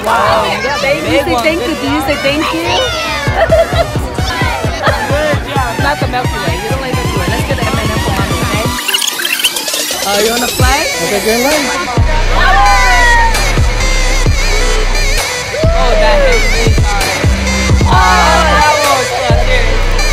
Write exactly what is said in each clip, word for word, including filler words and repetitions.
Wow. Yeah, baby. You say thank you. Do you say thank you? Good job. Not the Milky Way. You don't like Milky Way. Let's get the M and M for mommy, okay? Uh, you on the flag? Okay, get in line. Oh, that hit me. Sorry. Oh, that was fun. Here.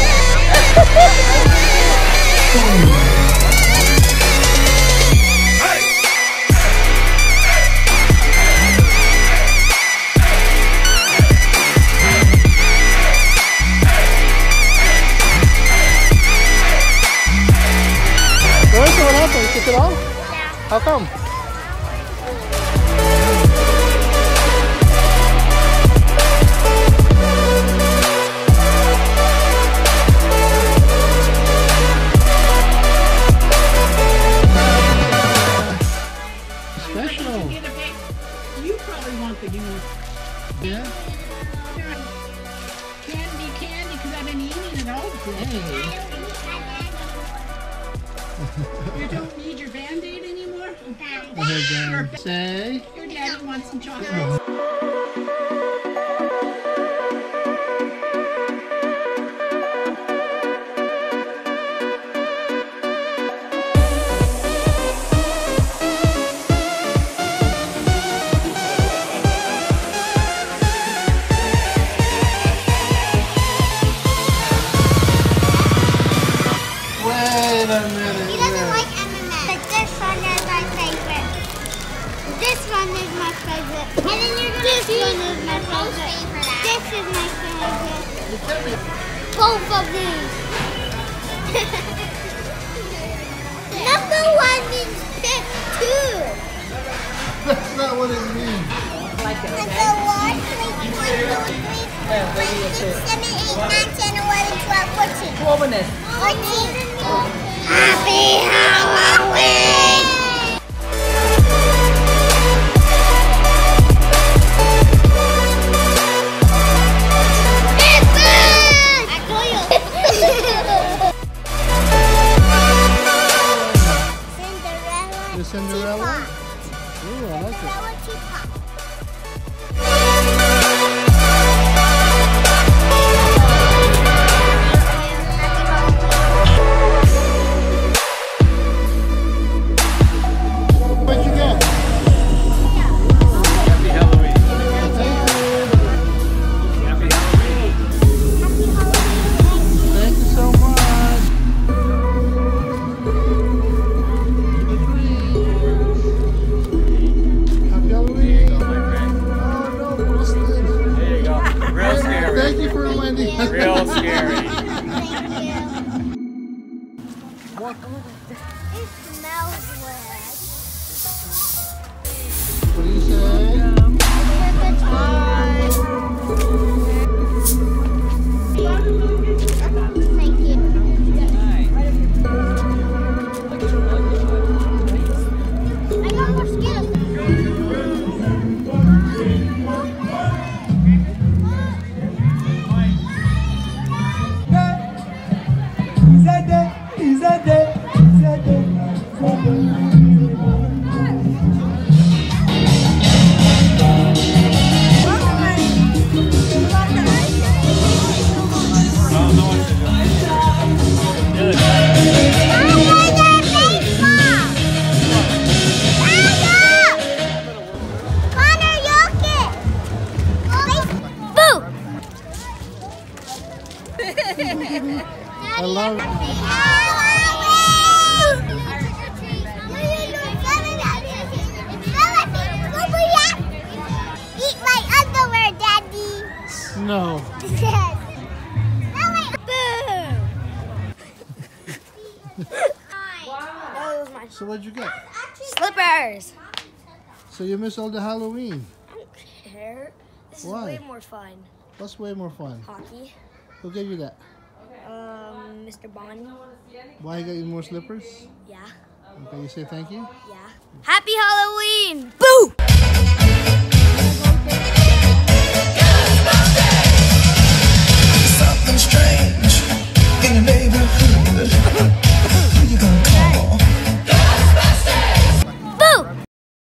What happened? Took it off? Yeah. How come? Special. You probably want the new. Yeah. Candy, candy, because I've been eating it all day. You don't need your Band-Aid anymore? Okay, Dan. Say. Your daddy wants some chocolate. Wait a minute. He doesn't like M and M's, but this one is my favorite. This one is my favorite. And then you're gonna this one is my favorite. This is my favorite. Both of these. Number one means pick two. That's not what it means. Like it, Number okay? one, three, one, two, three, Yeah, four, baby, five, six, okay. seven, eight, nine, ten, eleven, twelve, fourteen. Twelve minutes. fourteen. Happy Halloween! It's good! I told you. Cinderella. The Cinderella? Teapot. Ooh, I like it. Cinderella teapot. What'd you get? Happy Halloween. Thank you. Happy Halloween. Thank you so much. Happy Halloween. My friend. Oh no, Kristen. There you go. Real scary. Thank you for reminding me. Real scary. Thank you. What? It smells weird. What do you say? Thank you. I got more Skittles. I love it. Eat my underwear, Daddy. No. Yes. So what'd you get? Slippers. So you missed all the Halloween. I don't care. This Why? is way more fun. That's way more fun. Hockey. Who gave you that? Um, Mister Bonnie. Why you got you more slippers? Yeah. Okay, you say thank you? Yeah. Happy Halloween!